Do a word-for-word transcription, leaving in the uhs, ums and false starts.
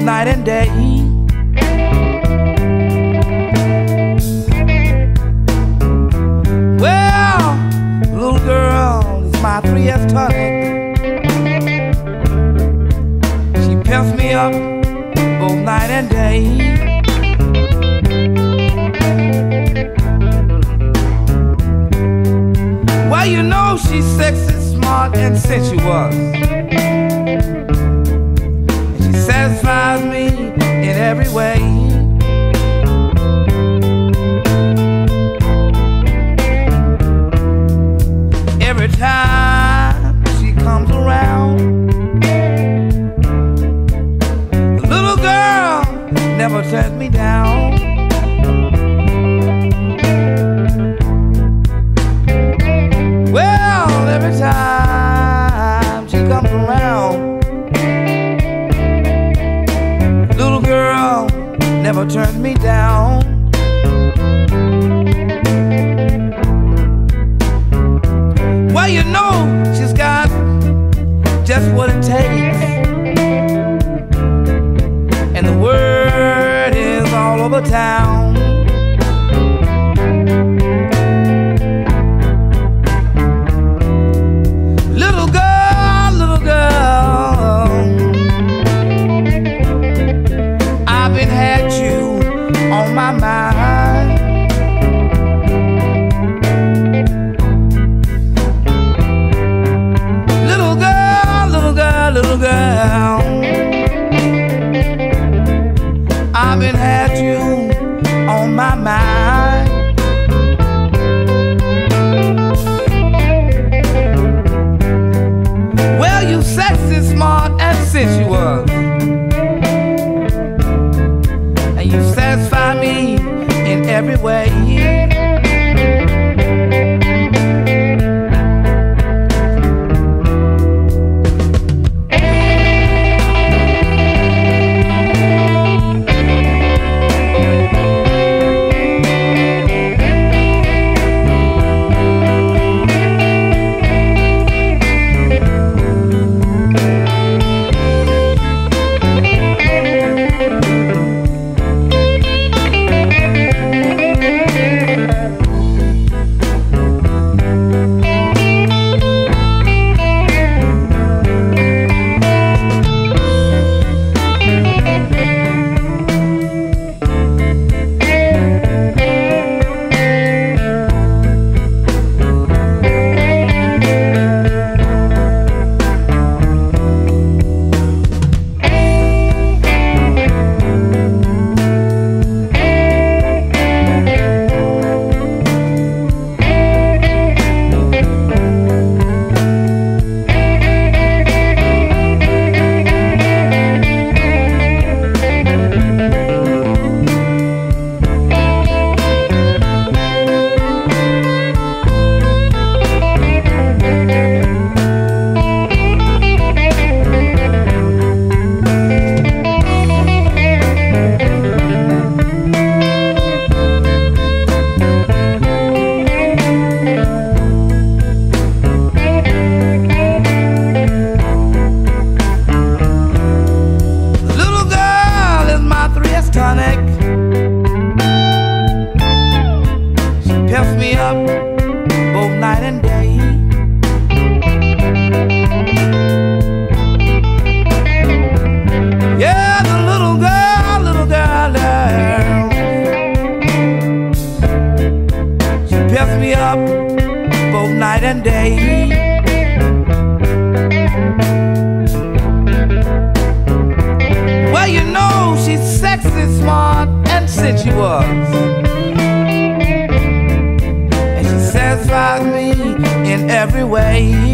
night and day. Well, little girl is my three S tonic. She pimps me up both night and day. Well, you know she's sexy, smart, and sensuous. And she satisfies me in every way. Every time she comes around, the little girl never turns me down. Well, every time she comes around, little girl never turns me down. Well, you know she's got just what it takes, and the word is all over town. My mind, little girl, little girl, little girl, I've been had you on my mind. Well, you sexy, smart, and sensuous, and you satisfy me in every way. Night and day. Well, you know she's sexy, smart, and sensuous, and she satisfies me in every way.